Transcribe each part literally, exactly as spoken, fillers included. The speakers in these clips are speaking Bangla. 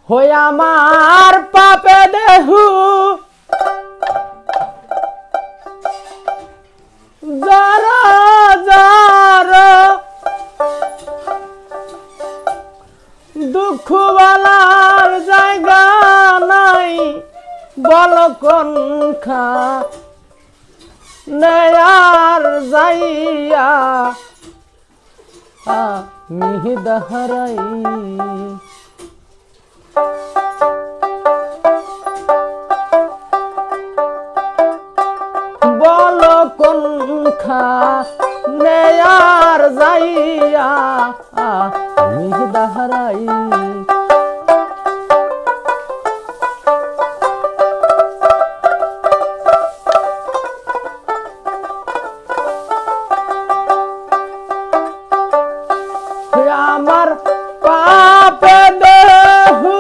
হই আমার পাপে দেহু যারা যারা দুঃখ বালার জায়গা নাই বল কোনখা নেয়ার যাইয়া আমি দাহারাই বল কোনখা নেয়ার যাইয়া আমি দাহারাই আমার পাপে দেহু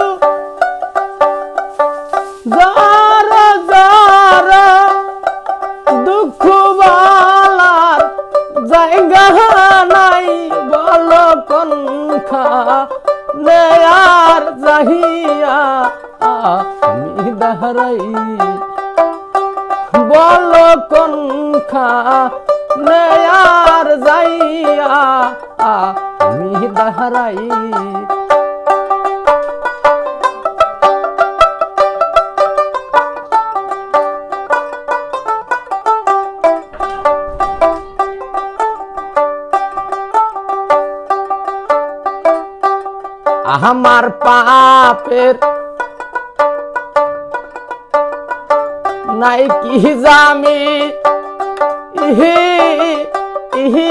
যারা যারা দুঃখ বালার জায়গা নাই বল কোনখা নেয়ার যাহিয়া আমি দাহারাই বল কোনখা নেয়ার যাইয়া আমি দাহারাই আমার পাপের নাই কি জামি ইহি ইহি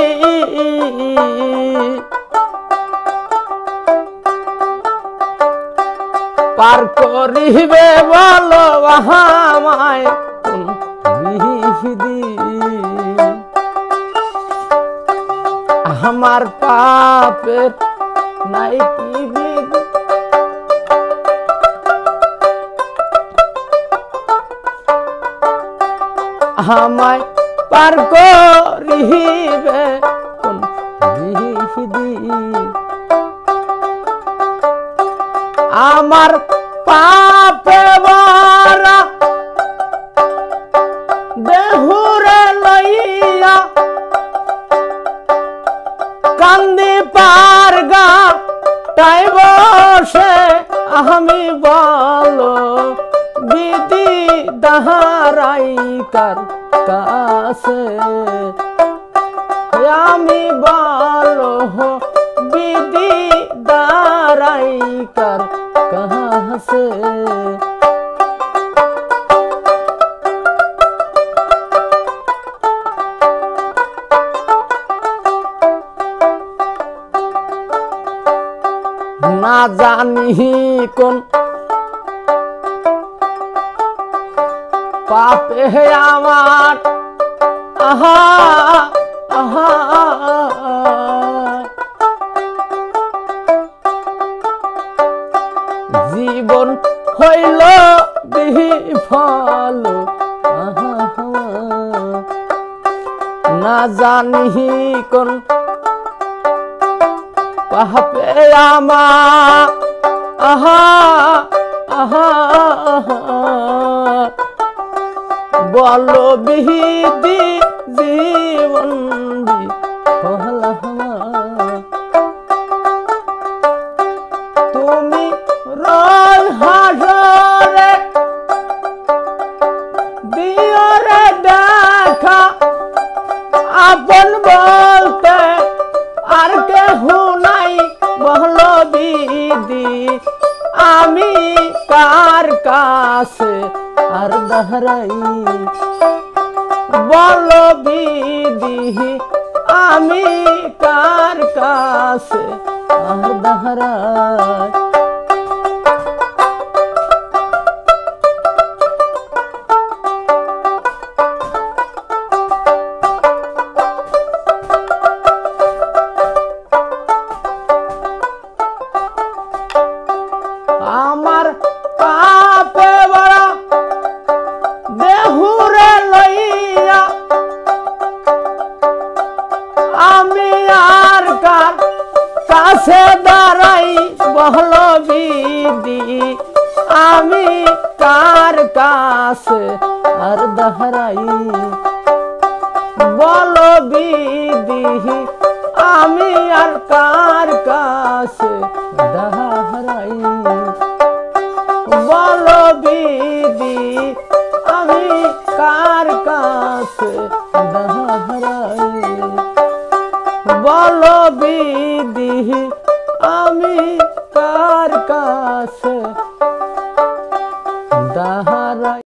পার করিবে বলো আমায় বিধি আমার পাপের নাই কি বিধি আমায় পার করিবে কোন বিধি আমার পাপে বারা দেহুরে লইয়া কান্দি পার গা তাই বসে আমি বলো বিধি দাহারাইকার কাছে আমি বলো বিধি দারাইকার কাছে না জানি কোন পাপে আমার আহা আহা জীবন হইল বিফল না জানি কোন পাপে আমার আহা আহা বলো বিধি জীবন বিফল তুমি রোজ হাসরে দিও রে দেখা আপন বলতে আর কেহ নাই বলো বিধি আমি কার কাছে আর দাহারাই বলো বিধি আমি কার কাছে আর দাহারাই আমার পাপে বড়া দেহুরে লইয়া আমি আর কার কাছে দাঁড়াই বহল বিদি আমি কার কাছে আর দাঁড়াই বলো বিদি আমি আর কার কাছে দাঁড়াই বলো বিদি আমি কার কাছে দাঁড়াই বলো বিদি আমি কার কাছে